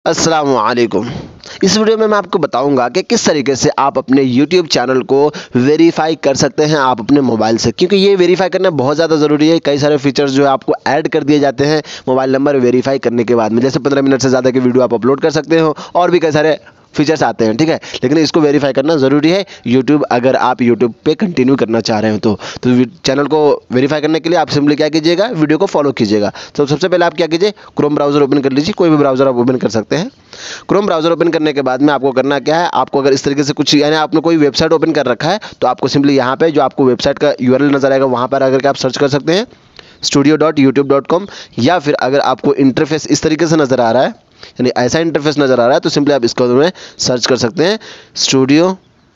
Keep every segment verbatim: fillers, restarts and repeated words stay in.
अस्सलाम वालेकुम। इस वीडियो में मैं आपको बताऊंगा कि किस तरीके से आप अपने यूट्यूब चैनल को वेरीफाई कर सकते हैं आप अपने मोबाइल से, क्योंकि ये वेरीफाई करना बहुत ज़्यादा ज़रूरी है। कई सारे फीचर्स जो है आपको ऐड कर दिए जाते हैं मोबाइल नंबर वेरीफाई करने के बाद में, जैसे पंद्रह मिनट से ज़्यादा की वीडियो आप अपलोड कर सकते हो और भी कई सारे फीचर्स आते हैं, ठीक है। लेकिन इसको वेरीफाई करना ज़रूरी है यूट्यूब, अगर आप यूट्यूब पे कंटिन्यू करना चाह रहे हो तो तो चैनल को वेरीफाई करने के लिए आप सिंपली क्या कीजिएगा, वीडियो को फॉलो कीजिएगा। तो सबसे पहले आप क्या कीजिए, क्रोम ब्राउज़र ओपन कर लीजिए, कोई भी ब्राउज़र आप ओपन कर सकते हैं। क्रोम ब्राउज़र ओपन करने के बाद में आपको करना क्या है, आपको अगर इस तरीके से कुछ यानी आपने कोई वेबसाइट ओपन कर रखा है तो आपको सिंपली यहाँ पे जो आपको वेबसाइट का यूआरएल नजर आएगा वहाँ पर आकर के आप सर्च कर सकते हैं studio dot YouTube dot com, या फिर अगर आपको इंटरफेस इस तरीके से नज़र आ रहा है, यानी ऐसा इंटरफेस नज़र आ रहा है, तो सिंपली आप इसको में सर्च कर सकते हैं studio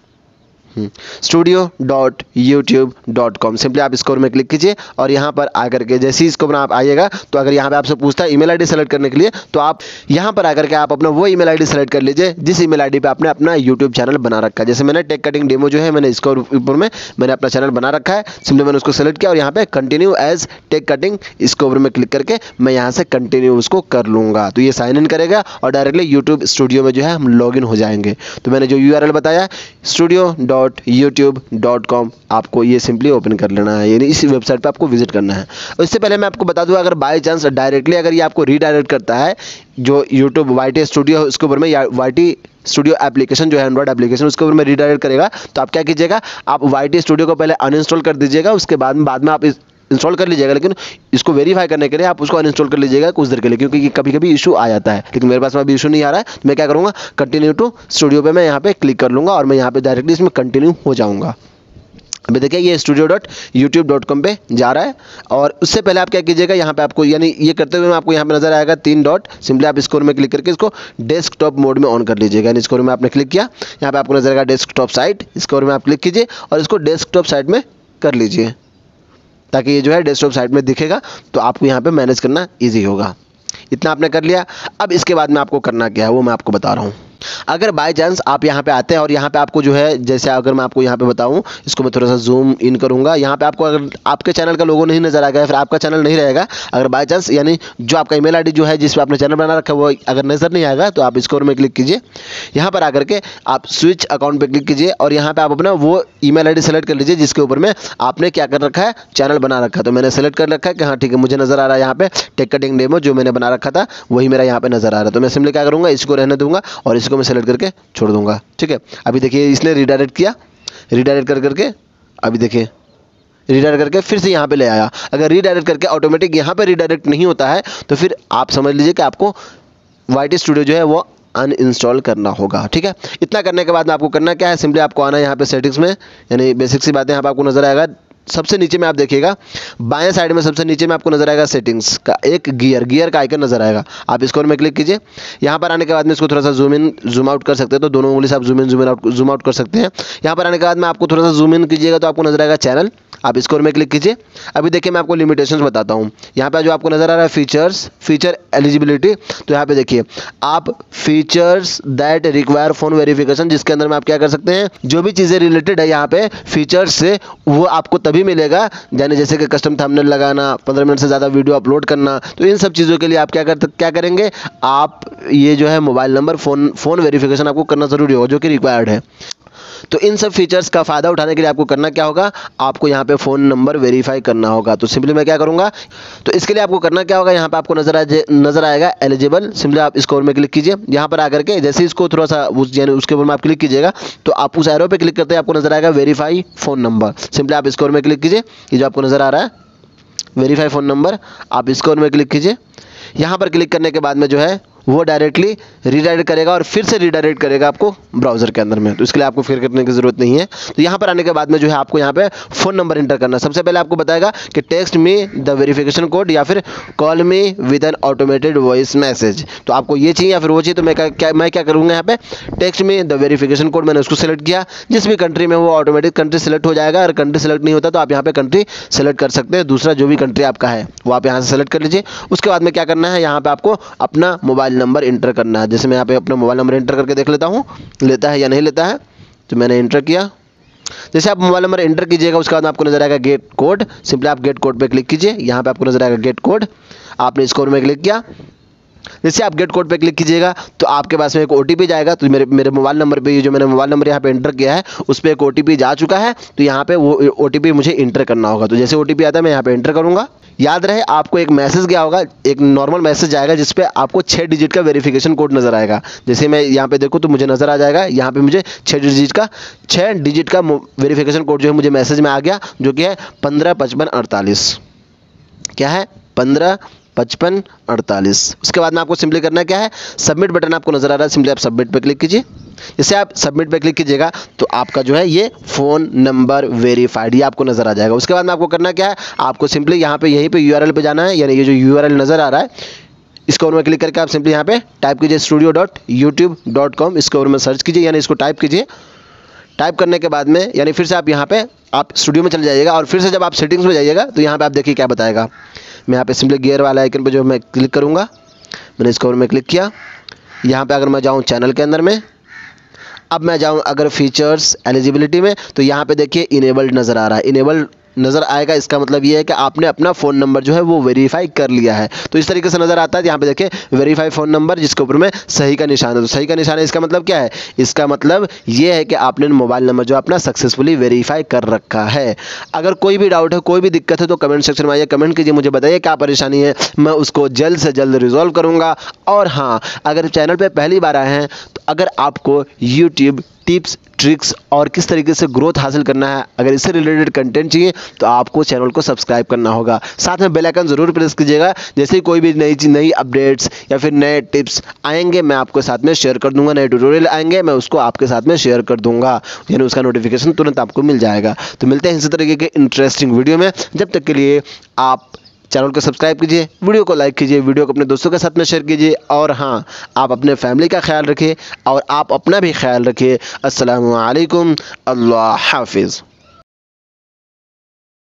studio dot YouTube dot com. Simply आप स्कोर में क्लिक कीजिए और यहाँ पर आकर के जैसे ही इसको में आप आइएगा तो अगर यहाँ पे आपसे पूछता है ईमेल आईडी सेलेक्ट करने के लिए, तो आप यहाँ पर आकर के आप अपना वो ईमेल आईडी सेलेक्ट कर लीजिए जिस ईमेल आईडी पे आपने अपना यूट्यूब चैनल बना रखा है। जैसे मैंने टेक कटिंग डेमो जो है मैंने इसको ऊपर में मैंने अपना चैनल बना रखा है, सिंपली मैंने उसको सेलेक्ट किया और यहाँ पे कंटिन्यू एज टेक कटिंग इसके ऊपर में क्लिक करके मैं यहाँ से कंटिन्यू उसको कर लूँगा, तो ये साइन इन करेगा और डायरेक्टली यूट्यूब स्टूडियो में जो है हम लॉग इन हो जाएंगे। तो मैंने जो यू आर एल बताया studio dot YouTube dot com, आपको ये सिंपली ओपन कर लेना है, यानी इस वेबसाइट पे आपको विजिट करना है। और इससे पहले मैं आपको बता दूं, अगर बाय चांस डायरेक्टली अगर ये आपको रीडायरेक्ट करता है जो यूट्यूब वाई टी स्टूडियो है उसके ऊपर में, या वाई टी स्टूडियो एप्लीकेशन जो है एंड्रॉइड एप्लीकेशन उसके ऊपर में रीडायरेक्ट करेगा, तो आप क्या कीजिएगा, आप वाई टी स्टूडियो को पहले अनइंस्टॉल कर दीजिएगा, उसके बाद में बाद में आप इस इंस्टॉल कर लीजिएगा, लेकिन इसको वेरीफाई करने के लिए आप उसको अनइंस्टॉल कर लीजिएगा कुछ देर के लिए, क्योंकि कभी कभी इशू आ जाता है। लेकिन मेरे पास में अभी इशू नहीं आ रहा है, तो मैं क्या करूँगा, कंटिन्यू टू स्टूडियो पे मैं यहाँ पे क्लिक कर लूँगा और मैं यहाँ पे डायरेक्टली इसमें कंटिन्यू हो जाऊँगा। अभी देखिए ये studio dot YouTube dot com पे जा रहा है, और उससे पहले आप क्या कीजिएगा, यहाँ पे आपको यानी ये करते हुए आपको यहाँ पे नजर आएगा तीन डॉट, सिंपली आप स्कोर में क्लिक करके इसको डेस्कटॉप मोड में ऑन कर लीजिएगा। यानी स्कोर में आपने क्लिक किया, यहाँ पे आपको नजर आएगा डेस्कटॉप साइट, स्कोर में आप क्लिक कीजिए और इसको डेस्कटॉप साइट में कर लीजिए, ताकि ये जो है डेस्कटॉप साइट में दिखेगा, तो आपको यहाँ पे मैनेज करना ईजी होगा। इतना आपने कर लिया। अब इसके बाद में आपको करना क्या है वो मैं आपको बता रहा हूँ। अगर बाय चांस आप यहाँ पे आते हैं और यहाँ पे आपको जो है, जैसे अगर मैं आपको यहाँ पे बताऊँ, इसको मैं थोड़ा सा जूम इन करूँगा, यहाँ पे आपको अगर आपके चैनल का लोगो नहीं नजर आएगा या फिर आपका चैनल नहीं रहेगा, अगर बाय चांस यानी जो आपका ईमेल आईडी जो है जिस पे आपने चैनल बना रखा है वो अगर नजर नहीं आएगा, तो आप स्कोर में क्लिक कीजिए, यहाँ पर आकर के आप स्विच अकाउंट पर क्लिक कीजिए और यहाँ पे आप अपना वो ईमेल आईडी सेलेक्ट कर लीजिए जिसके ऊपर में आपने क्या कर रखा है, चैनल बना रखा है। तो मैंने सेलेक्ट कर रखा है कि हाँ ठीक है, मुझे नजर आ रहा है यहाँ पे टेक कटिंग डेमो जो मैंने बना रखा था वही मेरा यहाँ पे नजर आ रहा है। तो मैं सिंपली क्या करूँगा, इसको रहने दूंगा और इसको मैं सेलेक्ट करके छोड़ दूंगा, ठीक है। अभी देखिए इसने रीडायरेक्ट किया, रीडायरेक्ट कर करके अभी देखिए रीडायरेक्ट करके फिर से यहाँ पे ले आया। अगर रीडायरेक्ट करके ऑटोमेटिक यहाँ पे रीडायरेक्ट नहीं होता है तो फिर आप समझ लीजिए कि आपको वाई टी स्टूडियो जो है वो अनइंस्टॉल करना होगा, ठीक है। इतना करने के बाद में आपको करना क्या है, सिंपली आपको आना है यहाँ पे सेटिंग्स में, यानी बेसिक सी बातें यहाँ पे आपको नजर आएगा। सबसे नीचे में आप देखिएगा बाएं साइड में सबसे नीचे में आपको नजर आएगा सेटिंग्स का एक गियर गियर का आइकन नजर आएगा, आप इसको में क्लिक कीजिए। यहाँ पर आने के बाद में इसको थोड़ा सा जूम इन जूम आउट कर सकते हैं, तो दोनों उंगली से आप zoom in zoom out zoom out कर सकते हैं। यहाँ पर आने के बाद में आपको थोड़ा सा जूम इन कीजिएगा तो आपको नजर आएगा चैनल, आप इसको में क्लिक कीजिए। अभी देखिए मैं आपको लिमिटेशंस बताता हूँ। यहाँ पे जो आपको नजर आ रहा है फीचर्स फीचर एलिजिबिलिटी, तो यहाँ पे देखिए आप features that require phone verification, जिसके अंदर में आप क्या कर सकते हैं, जो भी चीज़ें रिलेटेड है यहाँ पे फीचर्स से वो आपको तभी मिलेगा, यानी जैसे कि कस्टम थंबनेल लगाना, पंद्रह मिनट से ज़्यादा वीडियो अपलोड करना, तो इन सब चीज़ों के लिए आप क्या कर क्या करेंगे, आप ये जो है mobile number phone phone verification आपको करना ज़रूरी होगा जो कि रिक्वायर्ड है। तो इन सब फीचर्स का फ़ायदा उठाने के लिए आपको करना क्या होगा, आपको यहाँ पे फ़ोन नंबर वेरीफाई करना होगा। तो सिंपली मैं क्या करूँगा, तो इसके लिए आपको करना क्या होगा, यहाँ पे आपको नजर आ नजर आएगा एलिजिबल, सिंपली आप स्कोर में क्लिक कीजिए। यहाँ पर आकर के जैसे इसको थोड़ा सा उस यानी उसके ऊपर में आप क्लिक कीजिएगा तो आप उस एरो पे क्लिक करते हैं आपको नजर आएगा वेरीफाई फ़ोन नंबर, सिंपली आप स्कोर में क्लिक कीजिए। ये जो आपको नजर आ रहा है वेरीफाई फ़ोन नंबर, आप स्कोर में क्लिक कीजिए। यहाँ पर क्लिक करने के बाद में जो है वो डायरेक्टली रीडायरेक्ट करेगा और फिर से रीडायरेक्ट करेगा आपको ब्राउज़र के अंदर में, तो इसके लिए आपको फिर करने की ज़रूरत नहीं है। तो यहाँ पर आने के बाद में जो है आपको यहाँ पे फ़ोन नंबर इंटर करना है। सबसे पहले आपको बताएगा कि text me the verification code या फिर call me with an automated voice message, तो आपको ये चाहिए या फिर वो चाहिए। तो मैं क्या मैं क्या करूँगा, यहाँ पे text me the verification code मैंने उसको सेलेक्ट किया, जिस भी कंट्री में वो ऑटोमेटिक कंट्री सेलेक्ट हो जाएगा। अगर कंट्री सेलेक्ट नहीं होता तो आप यहाँ पे कंट्री सेलेक्ट कर सकते हैं, दूसरा जो भी कंट्री आपका है वो आप यहाँ से सेलेक्ट कर लीजिए। उसके बाद में क्या करना है, यहाँ पे आपको अपना मोबाइल नंबर इंटर करना है। जैसे मैं यहाँ पे अपना मोबाइल नंबर एंटर करके देख लेता हूँ लेता है या नहीं लेता है, तो मैंने एंटर किया। जैसे आप मोबाइल नंबर एंटर कीजिएगा उसके बाद आपको नजर आएगा गेट कोड, सिंपली आप गेट कोड पे क्लिक कीजिए। यहाँ पे आपको नजर आएगा गेट कोड, आपने स्कोर में क्लिक किया। जैसे आप गेट कोड पे क्लिक कीजिएगा तो आपके पास में एक ओटीपी जाएगा। तो मेरे मेरे मोबाइल नंबर पे, ये जो मैंने मोबाइल नंबर यहाँ पे एंटर किया है उस पर एक ओटीपी जा चुका है। तो यहाँ पे वो ओटीपी मुझे इंटर करना होगा। तो जैसे ओटीपी आता है मैं यहाँ पे एंटर करूँगा। याद रहे आपको एक मैसेज गया होगा, एक नॉर्मल मैसेज आएगा जिस पे आपको छः डिजिट का वेरिफिकेशन कोड नजर आएगा। जैसे मैं यहाँ पे देखूँ तो मुझे नजर आ जाएगा, यहाँ पे मुझे छः डिजिट का छः डिजिट का वेरिफिकेशन कोड जो है मुझे मैसेज में आ गया, जो कि है पंद्रह पचपन अड़तालीस। क्या है? पंद्रह पचपन अड़तालीस। उसके बाद में आपको सिंपली करना है क्या है, सबमिट बटन आपको नजर आ रहा है, सिंपली आप सबमिट पे क्लिक कीजिए। जैसे आप सबमिट पे क्लिक कीजिएगा तो आपका जो है ये फ़ोन नंबर वेरीफाइड ये आपको नजर आ जाएगा। उसके बाद में आपको करना क्या है, आपको सिंपली यहाँ पे यहीं पे यूआरएल पे जाना है, यानी ये जो यूआरएल नजर आ रहा है इसके ऊपर में क्लिक करके आप सिंपली यहाँ पे टाइप कीजिए studio dot YouTube dot com. इसके ऊपर में सर्च कीजिए, यानी इसको टाइप कीजिए। टाइप करने के बाद में यानी फिर से आप यहाँ पे आप स्टूडियो में चले जाइएगा और फिर से जब आप सेटिंग्स में जाइएगा तो यहाँ पे आप देखिए क्या बताएगा। मैं यहाँ पे सिंपली गियर वाला आइकन पे जो मैं क्लिक करूँगा, मैंने इसके ऊपर में क्लिक किया। यहाँ पे अगर मैं जाऊँ चैनल के अंदर में, अब मैं जाऊँ अगर फीचर्स एलिजिबिलिटी में, तो यहाँ पे देखिए इनेबल्ड नज़र आ रहा है। इनेबल्ड नज़र आएगा, इसका मतलब ये है कि आपने अपना फ़ोन नंबर जो है वो वेरीफाई कर लिया है। तो इस तरीके से नज़र आता है। यहाँ पे देखिए वेरीफाई फ़ोन नंबर, जिसके ऊपर में सही का निशान है। तो सही का निशान है, इसका मतलब क्या है? इसका मतलब ये है कि आपने मोबाइल नंबर जो अपना सक्सेसफुली वेरीफाई कर रखा है। अगर कोई भी डाउट है, कोई भी दिक्कत है तो कमेंट सेक्शन में आइए, कमेंट कीजिए, मुझे बताइए क्या परेशानी है, मैं उसको जल्द से जल्द रिजॉल्व करूँगा। और हाँ, अगर चैनल पर पहली बार आए हैं तो अगर आपको यूट्यूब टिप्स ट्रिक्स और किस तरीके से ग्रोथ हासिल करना है, अगर इससे रिलेटेड कंटेंट चाहिए तो आपको चैनल को सब्सक्राइब करना होगा। साथ में बेल आइकन ज़रूर प्रेस कीजिएगा। जैसे ही कोई भी नई चीज़, नई अपडेट्स या फिर नए टिप्स आएंगे मैं आपको साथ में शेयर कर दूंगा। नए ट्यूटोरियल आएंगे मैं उसको आपके साथ में शेयर कर दूंगा, यानी उसका नोटिफिकेशन तुरंत आपको मिल जाएगा। तो मिलते हैं इसी तरीके के इंटरेस्टिंग वीडियो में। जब तक के लिए आप चैनल को सब्सक्राइब कीजिए, वीडियो को लाइक कीजिए, वीडियो को अपने दोस्तों के साथ में शेयर कीजिए। और हाँ, आप अपने फैमिली का ख्याल रखिए और आप अपना भी ख्याल रखिए। अस्सलामु अलैकुम, अल्लाह हाफिज़।